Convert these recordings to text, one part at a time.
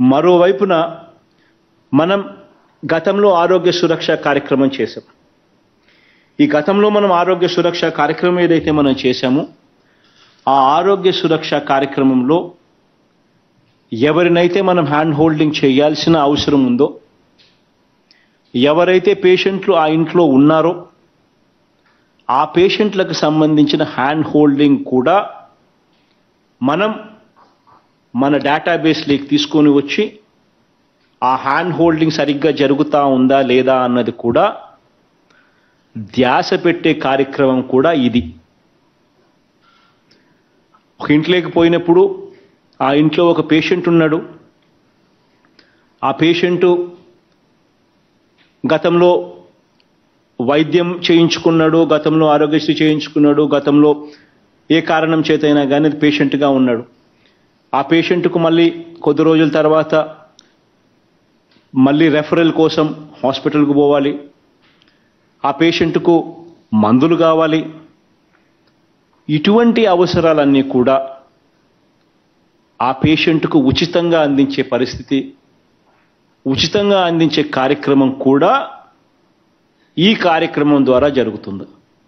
మరోవైపున మనం గతంలో ఆరోగ్య సురక్ష కార్యక్రమం చేశాం. ఈ గతంలో మనం ఆరోగ్య సురక్ష కార్యక్రమం ఏదైతే మనం చేశామో ఆ ఆరోగ్య సురక్ష కార్యక్రమంలో ఎవరినైతే మనం హ్యాండ్ హోల్డింగ్ చేయాల్సిన అవసరం ఉందో, ఎవరైతే పేషెంట్లు ఆ ఇంట్లో ఉన్నారో ఆ పేషెంట్లకు సంబంధించిన హ్యాండ్ హోల్డింగ్ కూడా మనం మన డేటాబేస్లోకి తీసుకొని వచ్చి ఆ హ్యాండ్ హోల్డింగ్ సరిగ్గా జరుగుతూ ఉందా లేదా అన్నది కూడా ధ్యాస పెట్టే కార్యక్రమం కూడా ఇది. ఒక ఇంట్లోకి పోయినప్పుడు ఆ ఇంట్లో ఒక పేషెంట్ ఉన్నాడు. ఆ పేషెంటు గతంలో వైద్యం చేయించుకున్నాడు, గతంలో ఆరోగ్యశ్రీ చేయించుకున్నాడు, గతంలో ఏ కారణం చేతైనా కానీ పేషెంట్గా ఉన్నాడు. ఆ పేషెంట్కు మళ్ళీ కొద్ది రోజుల తర్వాత మళ్ళీ రెఫరల్ కోసం హాస్పిటల్కు పోవాలి. ఆ పేషెంట్కు మందులు కావాలి. ఇటువంటి అవసరాలన్నీ కూడా ఆ పేషెంట్కు ఉచితంగా అందించే పరిస్థితి, ఉచితంగా అందించే కార్యక్రమం కూడా ఈ కార్యక్రమం ద్వారా జరుగుతుంది.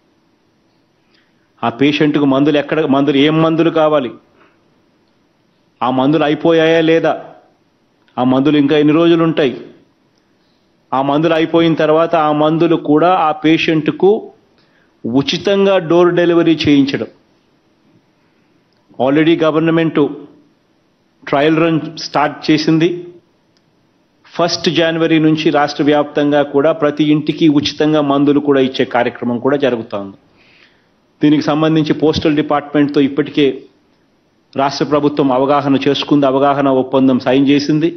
ఆ పేషెంట్కు మందులు ఏం మందులు కావాలి, ఆ మందులు అయిపోయాయా లేదా, ఆ మందులు ఇంకా ఎన్ని రోజులు ఉంటాయి, ఆ మందులు అయిపోయిన తర్వాత ఆ మందులు కూడా ఆ పేషెంట్కు ఉచితంగా డోర్ డెలివరీ చేయించడం. Already government trial run start చేసింది. 1 జనవరి నుంచి రాష్ట్ర వ్యాప్తంగా కూడా ప్రతి ఇంటికి ఉచితంగా మందులు కూడా ఇచ్చే కార్యక్రమం కూడా జరుగుతోంది. దీనికి సంబంధించి పోస్టల్ డిపార్ట్మెంట్తో ఇప్పటికే రాష్ట్ర ప్రభుత్వం అవగాహన చేసుకుంది, అవగాహన ఒప్పందం సైన్ చేసింది.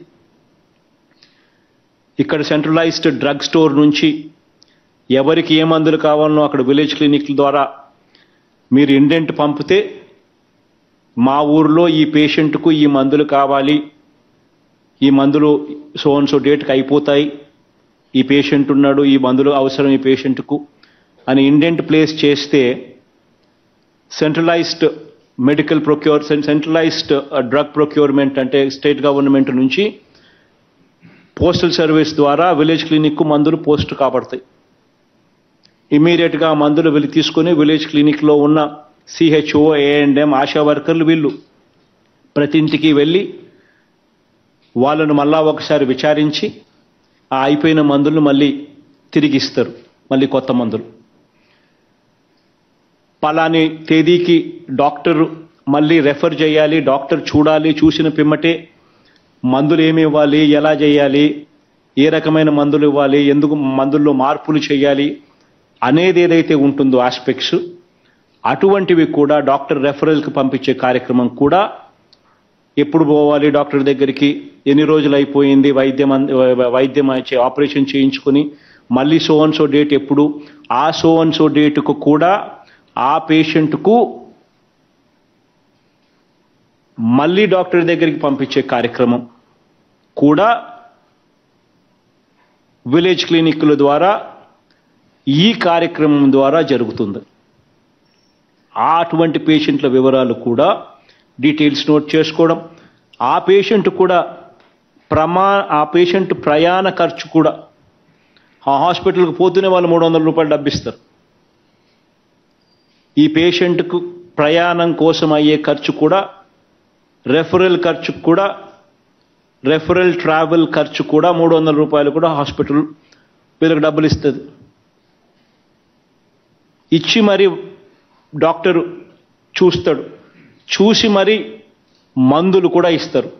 ఇక్కడ సెంట్రలైజ్డ్ డ్రగ్ స్టోర్ నుంచి ఎవరికి ఏ మందులు కావాలనో అక్కడ విలేజ్ క్లినిక్ల ద్వారా మీరు ఇండెంట్ పంపితే మా ఊర్లో ఈ పేషెంట్కు ఈ మందులు కావాలి, ఈ మందులు సో అండ్ సో డేట్కి అయిపోతాయి, ఈ పేషెంట్ ఉన్నాడు, ఈ మందులు అవసరం ఈ పేషెంట్కు అని ఇండెంట్ ప్లేస్ చేస్తే సెంట్రలైజ్డ్ సెంట్రలైజ్డ్ డ్రగ్ ప్రొక్యూర్మెంట్ అంటే స్టేట్ గవర్నమెంట్ నుంచి పోస్టల్ సర్వీస్ ద్వారా విలేజ్ క్లినిక్కు మందులు పోస్ట్ కాబడతాయి. ఇమీడియట్గా మందులు వెళ్ళి తీసుకుని విలేజ్ క్లినిక్లో ఉన్న సిహెచ్ఓ, ఏఎండ్ఎం, ఆశా వర్కర్లు వీళ్ళు ప్రతి ఇంటికి వెళ్ళి వాళ్ళను మళ్ళా ఒకసారి విచారించి ఆ అయిపోయిన మందులను మళ్ళీ తిరిగి ఇస్తారు, మళ్ళీ కొత్త మందులు. పలాని తేదీకి డాక్టర్ మళ్ళీ రెఫర్ చేయాలి, డాక్టర్ చూడాలి, చూసిన పిమ్మటే మందులు ఏమి ఇవ్వాలి, ఎలా చేయాలి, ఏ రకమైన మందులు ఇవ్వాలి, ఎందుకు మందుల్లో మార్పులు చేయాలి అనేది ఏదైతే ఉంటుందో ఆస్పెక్ట్స్ అటువంటివి కూడా డాక్టర్ రెఫరల్కి పంపించే కార్యక్రమం కూడా ఎప్పుడు పోవాలి డాక్టర్ దగ్గరికి, ఎన్ని రోజులు అయిపోయింది వైద్యం ఆపరేషన్ చేయించుకొని మళ్ళీ సో అండ్ సో డేట్ ఎప్పుడు, ఆ సో అండ్ సో డేటుకు కూడా ఆ పేషెంట్కు మళ్ళీ డాక్టర్ దగ్గరికి పంపించే కార్యక్రమం కూడా విలేజ్ క్లినిక్ల ద్వారా ఈ కార్యక్రమం ద్వారా జరుగుతుంది. అటువంటి పేషెంట్ల వివరాలు కూడా డీటెయిల్స్ నోట్ చేసుకోవడం, ఆ పేషెంట్ కూడా ఆ పేషెంట్ ప్రయాణ ఖర్చు కూడా ఆ హాస్పిటల్కి పోతూనే వాళ్ళు 300 రూపాయలు డబ్బిస్తారు. ఈ పేషెంట్కు ప్రయాణం కోసం అయ్యే ఖర్చు కూడా, రెఫరల్ ఖర్చు కూడా, రెఫరల్ ట్రావెల్ ఖర్చు కూడా 300 రూపాయలు కూడా హాస్పిటల్ వీళ్ళకి డబ్బులు ఇస్తుంది. ఇచ్చి మరి డాక్టరు చూస్తాడు, చూసి మరి మందులు కూడా ఇస్తారు.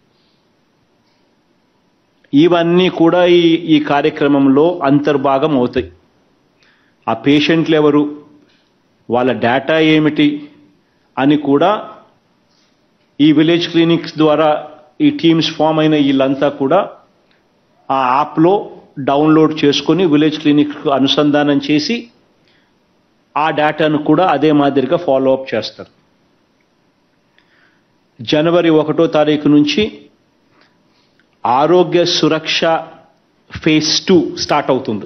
ఇవన్నీ కూడా ఈ కార్యక్రమంలో అంతర్భాగం అవుతాయి. ఆ పేషెంట్లు ఎవరు, వాళ్ళ డేటా ఏమిటి అని కూడా ఈ విలేజ్ క్లినిక్స్ ద్వారా ఈ టీమ్స్ ఫామ్ అయిన వీళ్ళంతా కూడా ఆ యాప్లో డౌన్లోడ్ చేసుకొని విలేజ్ క్లినిక్కు అనుసంధానం చేసి ఆ డేటాను కూడా అదే మాదిరిగా ఫాలో అప్ చేస్తారు. జనవరి 1వ తారీఖు నుంచి ఆరోగ్య సురక్ష ఫేజ్ 2 స్టార్ట్ అవుతుంది.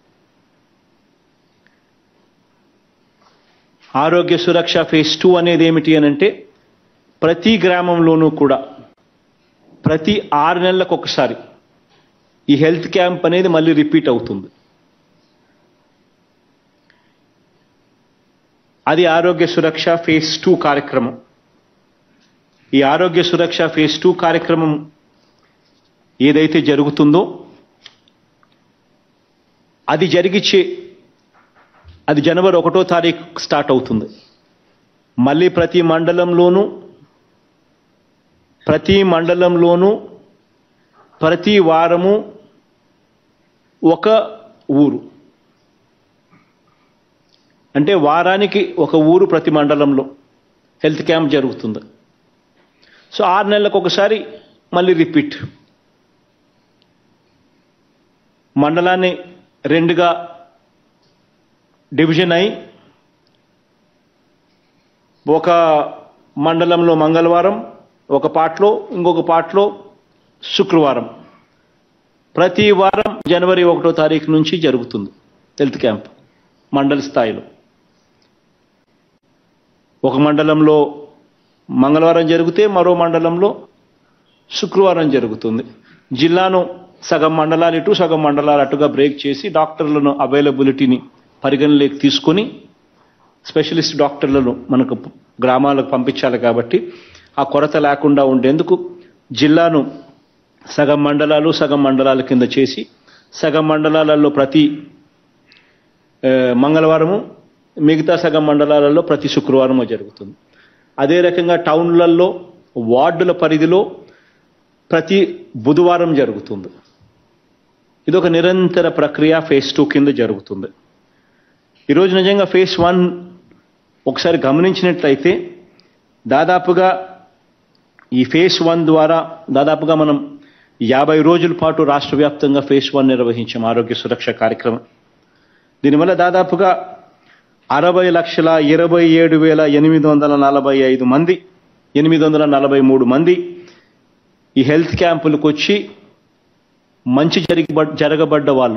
ఆరోగ్య సురక్ష ఫేజ్ 2 అనేది ఏమిటి అనంటే ప్రతి గ్రామంలోనూ కూడా ప్రతి 6 నెలలకు ఒకసారి ఈ హెల్త్ క్యాంప్ అనేది మళ్ళీ రిపీట్ అవుతుంది. అది ఆరోగ్య సురక్ష ఫేజ్ 2 కార్యక్రమం. ఈ ఆరోగ్య సురక్ష ఫేజ్ 2 కార్యక్రమం ఏదైతే జరుగుతుందో అది జనవరి 1వ తారీఖు స్టార్ట్ అవుతుంది. మళ్ళీ ప్రతి మండలంలోనూ ప్రతి వారము ఒక ఊరు, అంటే వారానికి ఒక ఊరు ప్రతి మండలంలో హెల్త్ క్యాంప్ జరుగుతుంది. సో 6 నెలలకు ఒకసారి మళ్ళీ రిపీట్. మండలాన్ని 2గా డివిజన్ అయి ఒక మండలంలో మంగళవారం ఒక పార్ట్లో, ఇంకొక పార్ట్లో శుక్రవారం. ప్రతి వారం జనవరి 1వ తారీఖు నుంచి జరుగుతుంది హెల్త్ క్యాంప్ మండల స్థాయిలో. ఒక మండలంలో మంగళవారం జరిగితే మరో మండలంలో శుక్రవారం జరుగుతుంది. జిల్లాను సగం మండలాలు ఇటు సగం మండలాలు అటుగా బ్రేక్ చేసి డాక్టర్లను అవైలబిలిటీని పరిగణలోకి తీసుకొని స్పెషలిస్ట్ డాక్టర్లను మనకు గ్రామాలకు పంపించాలి కాబట్టి ఆ కొరత లేకుండా ఉండేందుకు జిల్లాను సగం మండలాల కింద చేసి సగం మండలాలలో ప్రతి మంగళవారము, మిగతా సగం మండలాలలో ప్రతి శుక్రవారము జరుగుతుంది. అదే రకంగా టౌన్లలో వార్డుల పరిధిలో ప్రతి బుధవారం జరుగుతుంది. ఇదొక నిరంతర ప్రక్రియ ఫేజ్ 2 కింద జరుగుతుంది. ఈరోజు నిజంగా ఫేజ్ 1 ఒకసారి గమనించినట్లయితే దాదాపుగా ఈ ఫేజ్ 1 ద్వారా దాదాపుగా మనం 50 రోజుల పాటు రాష్ట్ర వ్యాప్తంగా ఫేజ్ 1 నిర్వహించాం ఆరోగ్య సురక్ష కార్యక్రమం. దీనివల్ల దాదాపుగా 60,27,845 మంది 843 మంది ఈ హెల్త్ క్యాంపులకు వచ్చి మంచి జరగబడ్డ వాళ్ళు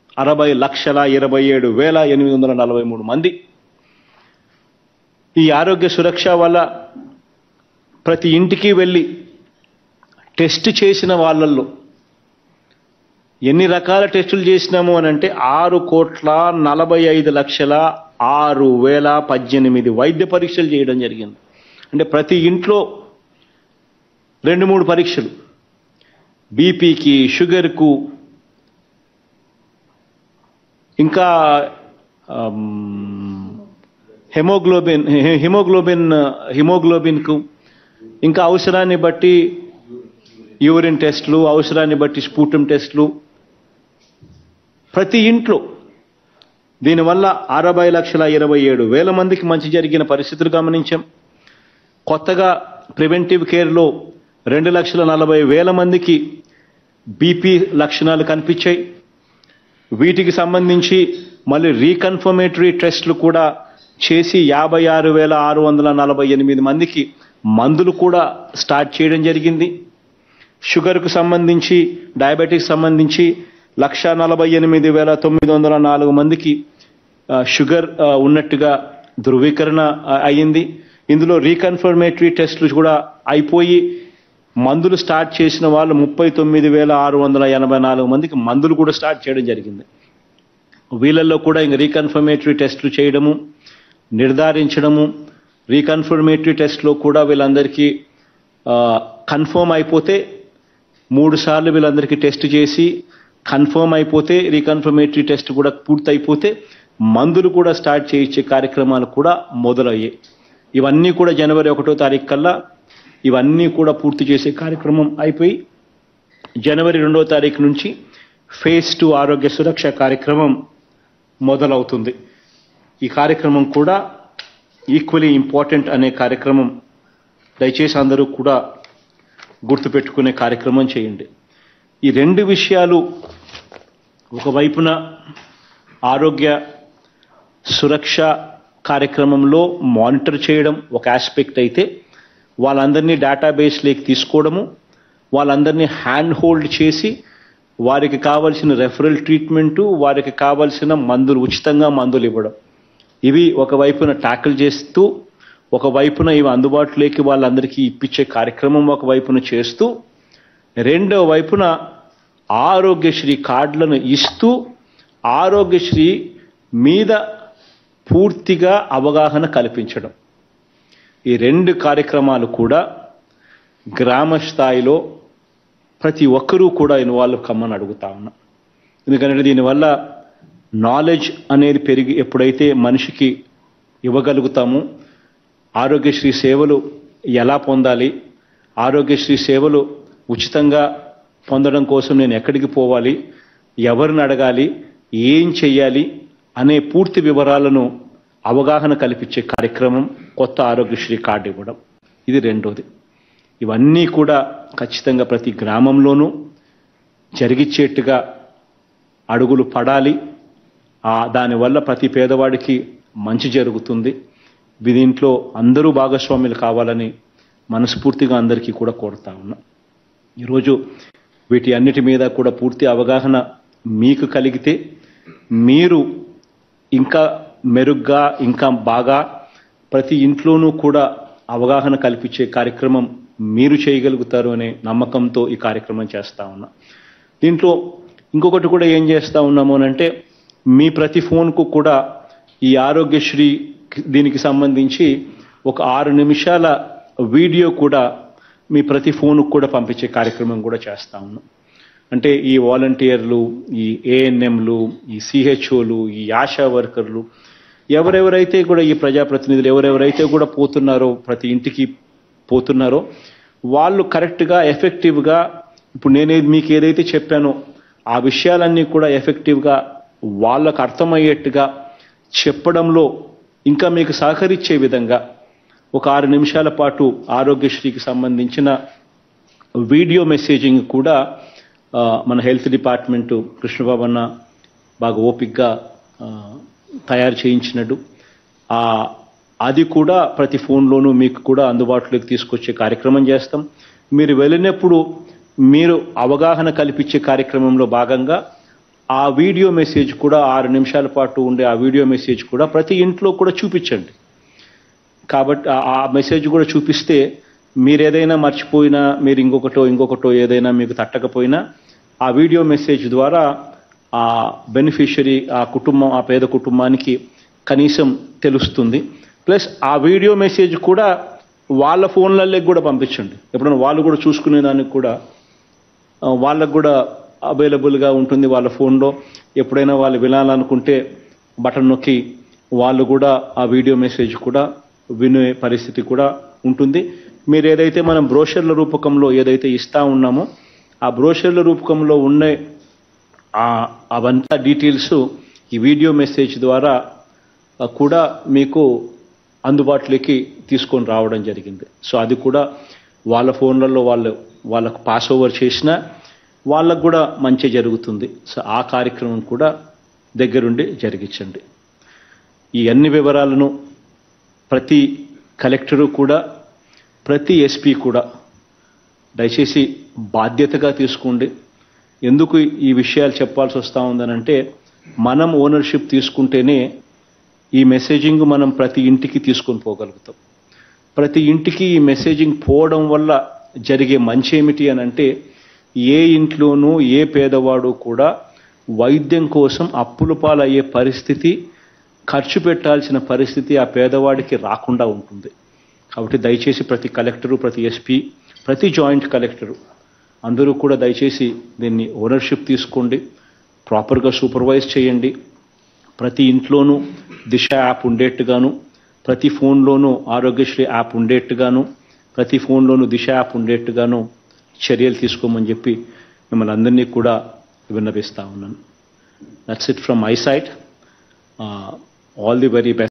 60,27,843 మంది. ఈ ఆరోగ్య సురక్ష వల్ల ప్రతి ఇంటికి వెళ్ళి టెస్ట్ చేసిన వాళ్ళల్లో ఎన్ని రకాల టెస్టులు చేసినాము అని అంటే 6,45,06,018 వైద్య పరీక్షలు చేయడం జరిగింది. అంటే ప్రతి ఇంట్లో 2-3 పరీక్షలు, బీపీకి, షుగర్కు, ఇంకా హిమోగ్లోబిన్కు, ఇంకా అవసరాన్ని బట్టి యూరిన్ టెస్టులు, అవసరాన్ని బట్టి స్పూటం టెస్టులు ప్రతి ఇంట్లో. దీనివల్ల 60,27,000 మందికి మంచి జరిగిన పరిస్థితులు గమనించాం. కొత్తగా ప్రివెంటివ్ కేర్లో 2,40,000 మందికి బీపీ లక్షణాలు కనిపించాయి. వీటికి సంబంధించి మళ్ళీ రీకన్ఫర్మేటరీ టెస్టులు కూడా చేసి 56,648 మందికి మందులు కూడా స్టార్ట్ చేయడం జరిగింది. షుగర్కు సంబంధించి, డయాబెటిక్స్ సంబంధించి 1,48,904 మందికి షుగర్ ఉన్నట్టుగా ధృవీకరణ అయ్యింది. ఇందులో రీకన్ఫర్మేటరీ టెస్టులు కూడా అయిపోయి మందులు స్టార్ట్ చేసిన వాళ్ళు 39,684 మందికి మందులు కూడా స్టార్ట్ చేయడం జరిగింది. వీళ్ళల్లో కూడా ఇంకా రీకన్ఫర్మేటరీ టెస్టులు చేయడము, నిర్ధారించడము, రీకన్ఫర్మేటరీ టెస్ట్లో కూడా వీళ్ళందరికీ కన్ఫర్మ్ అయిపోతే 3 సార్లు వీళ్ళందరికీ టెస్ట్ చేసి కన్ఫర్మ్ అయిపోతే రీకన్ఫర్మేటరీ టెస్ట్ కూడా పూర్తయిపోతే మందులు కూడా స్టార్ట్ చేయించే కార్యక్రమాలు కూడా మొదలయ్యాయి. ఇవన్నీ కూడా జనవరి 1వ తారీఖు కల్లా ఇవన్నీ కూడా పూర్తి చేసే కార్యక్రమం అయిపోయి జనవరి 2వ తారీఖు నుంచి ఫేజ్ 2 ఆరోగ్య సురక్ష కార్యక్రమం మొదలవుతుంది. ఈ కార్యక్రమం కూడా ఈక్వలీ ఇంపార్టెంట్ అనే కార్యక్రమం. దయచేసి అందరూ కూడా గుర్తుపెట్టుకునే కార్యక్రమం చేయండి. ఈ 2 విషయాలు ఒకవైపున ఆరోగ్య సురక్ష కార్యక్రమంలో మానిటర్ చేయడం ఒక ఆస్పెక్ట్ అయితే, వాళ్ళందరినీ డేటాబేస్లోకి తీసుకోవడము, వాళ్ళందరినీ హ్యాండ్ హోల్డ్ చేసి వారికి కావాల్సిన రెఫరల్ ట్రీట్మెంటు, వారికి కావాల్సిన మందులు, ఉచితంగా మందులు ఇవ్వడం, ఇవి ఒకవైపున ట్యాకిల్ చేస్తూ, ఒకవైపున ఇవి అందుబాటులోకి వాళ్ళందరికీ ఇప్పించే కార్యక్రమం ఒకవైపున చేస్తూ, రెండో వైపున ఆరోగ్యశ్రీ కార్డులను ఇస్తూ ఆరోగ్యశ్రీ మీద పూర్తిగా అవగాహన కల్పించడం. ఈ 2 కార్యక్రమాలు కూడా గ్రామ స్థాయిలో ప్రతి ఒక్కరూ కూడా ఇన్వాల్వ్ కమ్మని అడుగుతా ఉన్నా. ఎందుకంటే దీనివల్ల నాలెడ్జ్ అనేది పెరిగి ఎప్పుడైతే మనిషికి ఇవ్వగలుగుతామో ఆరోగ్యశ్రీ సేవలు ఎలా పొందాలి, ఆరోగ్యశ్రీ సేవలు ఉచితంగా పొందడం కోసం నేను ఎక్కడికి పోవాలి, ఎవరిని అడగాలి, ఏం చెయ్యాలి అనే పూర్తి వివరాలను అవగాహన కల్పించే కార్యక్రమం కొత్త ఆరోగ్యశ్రీ కార్డు ఇవ్వడం. ఇది రెండోది. ఇవన్నీ కూడా ఖచ్చితంగా ప్రతి గ్రామంలోనూ జరిగిచ్చేట్టుగా అడుగులు పడాలి. దానివల్ల ప్రతి పేదవాడికి మంచి జరుగుతుంది. దీంట్లో అందరూ భాగస్వాములు కావాలని మనస్ఫూర్తిగా అందరికీ కూడా కోరుతా ఉన్నా. ఈరోజు వీటి అన్నిటి మీద కూడా పూర్తి అవగాహన మీకు కలిగితే మీరు ఇంకా మెరుగ్గా ఇంకా బాగా ప్రతి ఇంట్లోనూ కూడా అవగాహన కల్పించే కార్యక్రమం మీరు చేయగలుగుతారు అనే నమ్మకంతో ఈ కార్యక్రమం చేస్తా ఉన్నా. దీంట్లో ఇంకొకటి కూడా ఏం చేస్తా ఉన్నాము అంటే మీ ప్రతి ఫోన్కు కూడా ఈ ఆరోగ్యశ్రీ దీనికి సంబంధించి ఒక 6 నిమిషాల వీడియో కూడా మీ ప్రతి ఫోన్కు కూడా పంపించే కార్యక్రమం కూడా చేస్తా ఉన్నాం. అంటే ఈ వాలంటీర్లు, ఈ ఏఎన్ఎంలు, ఈ సిహెచ్ఓలు, ఈ ఆశా వర్కర్లు ఎవరెవరైతే కూడా ఈ ప్రజాప్రతినిధులు ఎవరెవరైతే కూడా పోతున్నారో ప్రతి ఇంటికి పోతున్నారో వాళ్ళు కరెక్ట్గా ఎఫెక్టివ్గా ఇప్పుడు మీకు ఏదైతే చెప్పానో ఆ విషయాలన్నీ కూడా ఎఫెక్టివ్గా వాళ్ళకు అర్థమయ్యేట్టుగా చెప్పడంలో ఇంకా మీకు సహకరించే విధంగా ఒక 6 నిమిషాల పాటు ఆరోగ్యశ్రీకి సంబంధించిన వీడియో మెసేజింగ్ కూడా మన హెల్త్ డిపార్ట్మెంటు కృష్ణబాబు అన్న బాగా ఓపిక్గా తయారు చేయించినట్టు అది కూడా ప్రతి ఫోన్లోనూ మీకు కూడా అందుబాటులోకి తీసుకొచ్చే కార్యక్రమం చేస్తాం. మీరు వెళ్ళినప్పుడు మీరు అవగాహన కల్పించే కార్యక్రమంలో భాగంగా ఆ వీడియో మెసేజ్ కూడా 6 నిమిషాల పాటు ఉండే ఆ వీడియో మెసేజ్ కూడా ప్రతి ఇంట్లో కూడా చూపించండి. కాబట్టి ఆ మెసేజ్ కూడా చూపిస్తే మీరు ఏదైనా మర్చిపోయినా మీరు ఇంకొకటో ఏదైనా మీకు తట్టకపోయినా ఆ వీడియో మెసేజ్ ద్వారా ఆ బెనిఫిషరీ ఆ పేద కుటుంబానికి కనీసం తెలుస్తుంది. ప్లస్ ఆ వీడియో మెసేజ్ కూడా వాళ్ళ ఫోన్లలోకి కూడా పంపించండి. ఎప్పుడైనా వాళ్ళు కూడా చూసుకునేదానికి కూడా వాళ్ళకు కూడా అవైలబుల్గా ఉంటుంది. వాళ్ళ ఫోన్లో ఎప్పుడైనా వాళ్ళు వినాలనుకుంటే బటన్ నొక్కి వాళ్ళు కూడా ఆ వీడియో మెసేజ్ కూడా వినే పరిస్థితి కూడా ఉంటుంది. మీరు ఏదైతే మనం బ్రోషర్ల రూపకంలో ఏదైతే ఇస్తా ఉన్నామో ఆ బ్రోషర్ల రూపకంలో ఉన్న అవంతా డీటెయిల్స్ ఈ వీడియో మెసేజ్ ద్వారా కూడా మీకు అందుబాటులోకి తీసుకొని రావడం జరిగింది. సో అది కూడా వాళ్ళ ఫోన్లలో వాళ్ళకు పాస్ ఓవర్ చేసినా వాళ్ళకు కూడా మంచి జరుగుతుంది. సో ఆ కార్యక్రమం కూడా దగ్గరుండి జరిగించండి. ఈ అన్ని వివరాలను ప్రతి కలెక్టరు కూడా ప్రతి ఎస్పీ కూడా దయచేసి బాధ్యతగా తీసుకోండి. ఎందుకు ఈ విషయాలు చెప్పాల్సి వస్తూ ఉందనంటే మనం ఓనర్షిప్ తీసుకుంటేనే ఈ మెసేజింగ్ మనం ప్రతి ఇంటికి తీసుకొని పోగలుగుతాం. ప్రతి ఇంటికి ఈ మెసేజింగ్ పోవడం వల్ల జరిగే మంచి ఏమిటి అనంటే ఏ ఇంట్లోనూ ఏ పేదవాడు కూడా వైద్యం కోసం అప్పుల పాలయ్యే పరిస్థితి, ఖర్చు పెట్టాల్సిన పరిస్థితి ఆ పేదవాడికి రాకుండా ఉంటుంది. కాబట్టి దయచేసి ప్రతి కలెక్టరు, ప్రతి ఎస్పీ, ప్రతి జాయింట్ కలెక్టరు అందరూ కూడా దయచేసి దీన్ని ఓనర్షిప్ తీసుకోండి, ప్రాపర్గా సూపర్వైజ్ చేయండి. ప్రతి ఇంట్లోనూ దిశ యాప్ ఉండేట్టుగాను, ప్రతి ఫోన్లోనూ ఆరోగ్యశ్రీ యాప్ ఉండేట్టుగాను, ప్రతి ఫోన్లోనూ దిశ యాప్ ఉండేట్టుగాను చర్యలు తీసుకోమని చెప్పి మిమ్మల్ని అందరినీ కూడా విన్నవిస్తా ఉన్నాను. That's it from my side. All the very best.